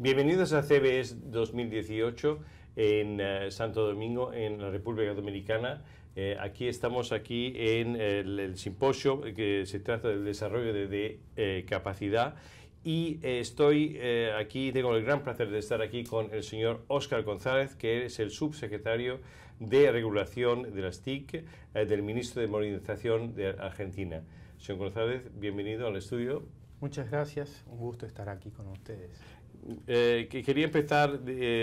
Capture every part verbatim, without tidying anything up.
Bienvenidos a C B S dos mil dieciocho en uh, Santo Domingo, en la República Dominicana. Eh, aquí estamos aquí en el, el simposio que se trata del desarrollo de, de eh, capacidad y eh, estoy eh, aquí, tengo el gran placer de estar aquí con el señor Óscar González, que es el subsecretario de Regulación de las T I C eh, del Ministro de Modernización de Argentina. Señor González, bienvenido al estudio. Muchas gracias, un gusto estar aquí con ustedes. Eh, que quería empezar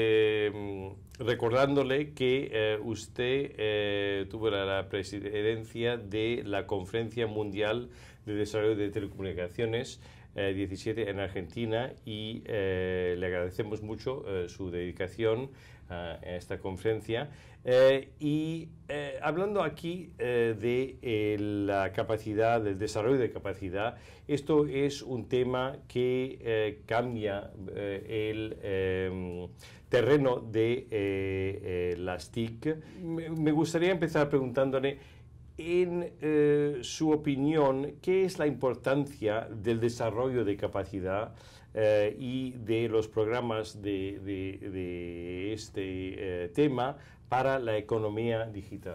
eh, recordándole que eh, usted eh, tuvo la, la presidencia de la Conferencia Mundial de Desarrollo de Telecomunicaciones eh, diecisiete en Argentina y eh, le agradecemos mucho eh, su dedicación a esta conferencia. Eh, y eh, hablando aquí eh, de eh, la capacidad, del desarrollo de capacidad, esto es un tema que eh, cambia eh, el eh, terreno de eh, eh, las T I C. Me, me gustaría empezar preguntándole, en eh, su opinión, ¿qué es la importancia del desarrollo de capacidad eh, y de los programas de, de, de este eh, tema para la economía digital?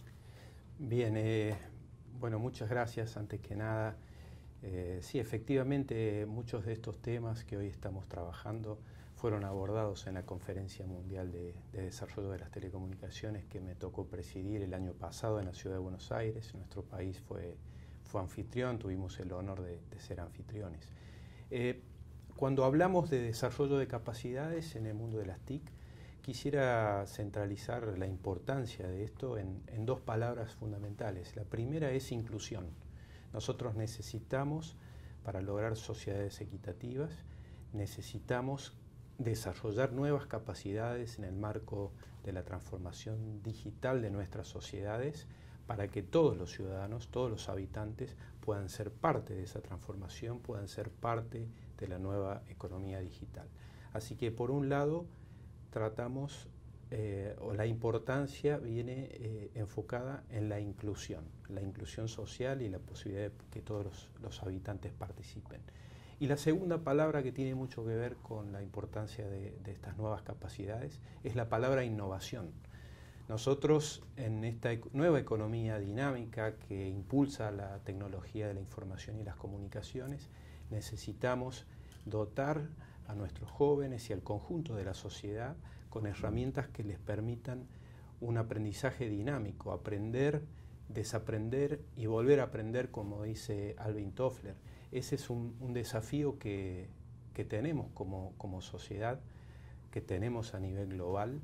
Bien, eh, bueno, muchas gracias. Antes que nada, eh, sí, efectivamente, muchos de estos temas que hoy estamos trabajando fueron abordados en la Conferencia Mundial de, de Desarrollo de las Telecomunicaciones que me tocó presidir el año pasado en la ciudad de Buenos Aires. Nuestro país fue, fue anfitrión, tuvimos el honor de, de ser anfitriones. Eh, cuando hablamos de desarrollo de capacidades en el mundo de las T I C, quisiera centralizar la importancia de esto en, en dos palabras fundamentales. La primera es inclusión. Nosotros necesitamos, para lograr sociedades equitativas, necesitamos desarrollar nuevas capacidades en el marco de la transformación digital de nuestras sociedades para que todos los ciudadanos, todos los habitantes puedan ser parte de esa transformación, puedan ser parte de la nueva economía digital. Así que por un lado tratamos, eh, o la importancia viene eh, enfocada en la inclusión, la inclusión social y la posibilidad de que todos los, los habitantes participen. Y la segunda palabra que tiene mucho que ver con la importancia de, de estas nuevas capacidades es la palabra innovación. Nosotros en esta nueva economía dinámica que impulsa la tecnología de la información y las comunicaciones, necesitamos dotar a nuestros jóvenes y al conjunto de la sociedad con herramientas que les permitan un aprendizaje dinámico, aprender, desaprender y volver a aprender, como dice Alvin Toffler. Ese es un, un desafío que, que tenemos como, como sociedad, que tenemos a nivel global,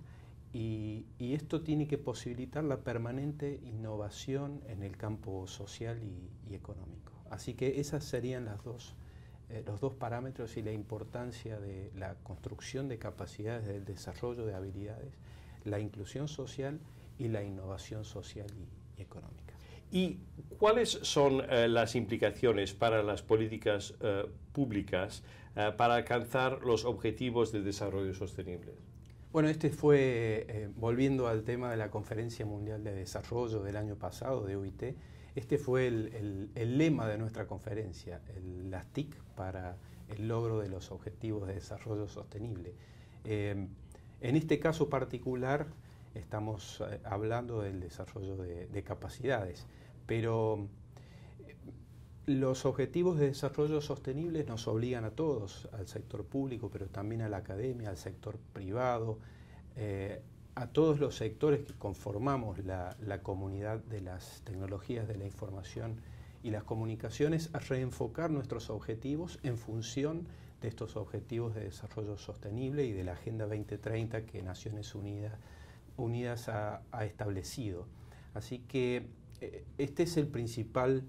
y, y esto tiene que posibilitar la permanente innovación en el campo social y, y económico. Así que esas serían las dos, eh, los dos parámetros y la importancia de la construcción de capacidades, del desarrollo de habilidades, la inclusión social y la innovación social y, y económica. ¿Y cuáles son eh, las implicaciones para las políticas eh, públicas eh, para alcanzar los objetivos de desarrollo sostenible? Bueno, este fue, eh, volviendo al tema de la Conferencia Mundial de Desarrollo del año pasado, de O I T, este fue el, el, el lema de nuestra conferencia, el, las T I C para el logro de los objetivos de desarrollo sostenible. Eh, en este caso particular, estamos eh, hablando del desarrollo de, de capacidades, pero eh, los objetivos de desarrollo sostenible nos obligan a todos, al sector público, pero también a la academia, al sector privado, eh, a todos los sectores que conformamos la, la comunidad de las tecnologías de la información y las comunicaciones, a reenfocar nuestros objetivos en función de estos objetivos de desarrollo sostenible y de la Agenda veinte treinta que Naciones Unidas Unidas ha, ha establecido. Así que eh, este es el principal,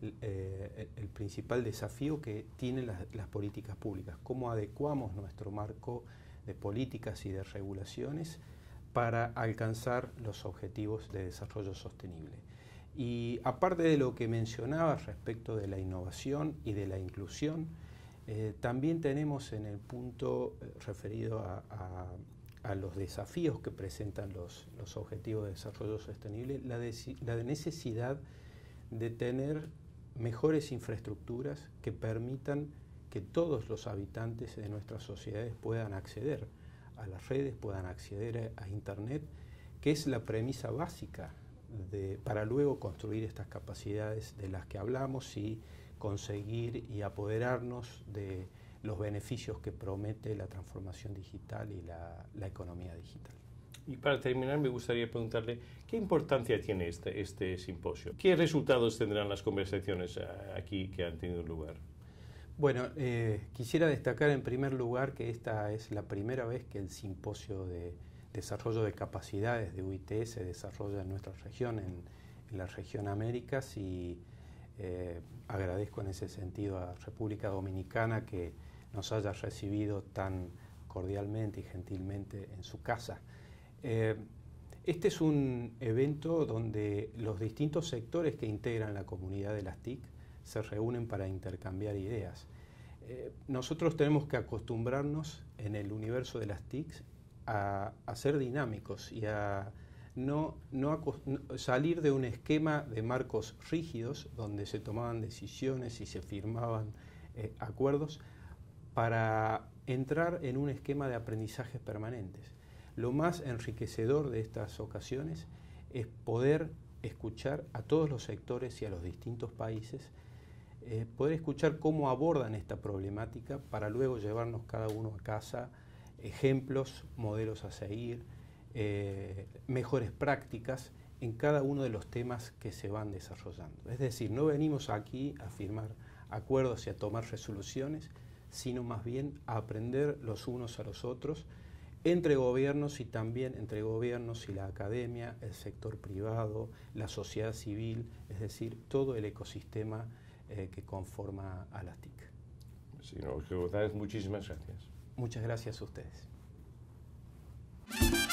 eh, el principal desafío que tienen las, las políticas públicas, cómo adecuamos nuestro marco de políticas y de regulaciones para alcanzar los objetivos de desarrollo sostenible. Y aparte de lo que mencionaba respecto de la innovación y de la inclusión, eh, también tenemos en el punto eh, referido a, a a los desafíos que presentan los, los objetivos de desarrollo sostenible, la, de, la necesidad de tener mejores infraestructuras que permitan que todos los habitantes de nuestras sociedades puedan acceder a las redes, puedan acceder a Internet, que es la premisa básica de, para luego construir estas capacidades de las que hablamos y conseguir y apoderarnos de los beneficios que promete la transformación digital y la, la economía digital. Y para terminar, me gustaría preguntarle, ¿qué importancia tiene este, este simposio? ¿Qué resultados tendrán las conversaciones aquí que han tenido lugar? Bueno, eh, quisiera destacar en primer lugar que esta es la primera vez que el simposio de desarrollo de capacidades de U I T se desarrolla en nuestra región, en, en la región Américas, y eh, agradezco en ese sentido a República Dominicana que nos haya recibido tan cordialmente y gentilmente en su casa. Eh, este es un evento donde los distintos sectores que integran la comunidad de las T I C se reúnen para intercambiar ideas. Eh, nosotros tenemos que acostumbrarnos en el universo de las T I C a, a ser dinámicos y a no, no, no salir de un esquema de marcos rígidos donde se tomaban decisiones y se firmaban eh, acuerdos, para entrar en un esquema de aprendizajes permanentes. Lo más enriquecedor de estas ocasiones es poder escuchar a todos los sectores y a los distintos países, eh, poder escuchar cómo abordan esta problemática para luego llevarnos cada uno a casa ejemplos, modelos a seguir, eh, mejores prácticas en cada uno de los temas que se van desarrollando. Es decir, no venimos aquí a firmar acuerdos y a tomar resoluciones, sino más bien a aprender los unos a los otros, entre gobiernos y también entre gobiernos y la academia, el sector privado, la sociedad civil, es decir, todo el ecosistema eh, que conforma a las T I C. Señor González, muchísimas gracias. Muchas gracias a ustedes.